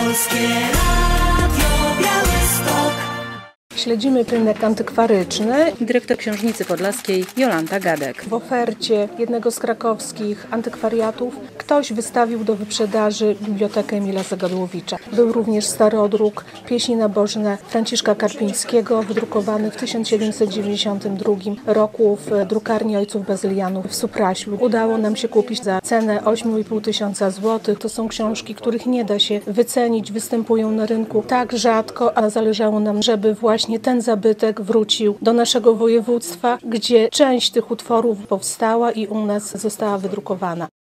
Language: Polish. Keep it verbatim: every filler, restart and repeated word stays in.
Polskie Radio Białystok. Śledzimy rynek antykwaryczny. Dyrektor Książnicy Podlaskiej Jolanta Gadek. W ofercie jednego z krakowskich antykwariatów ktoś wystawił do wyprzedaży Bibliotekę Emila Zagadłowicza. Był również starodruk Pieśni nabożne Franciszka Karpińskiego, wydrukowany w tysiąc siedemset dziewięćdziesiątym drugim roku w drukarni Ojców Bazylianów w Supraślu. Udało nam się kupić za cenę osiem i pół tysiąca złotych. To są książki, których nie da się wycenić, występują na rynku tak rzadko, a zależało nam, żeby właśnie ten zabytek wrócił do naszego województwa, gdzie część tych utworów powstała i u nas została wydrukowana.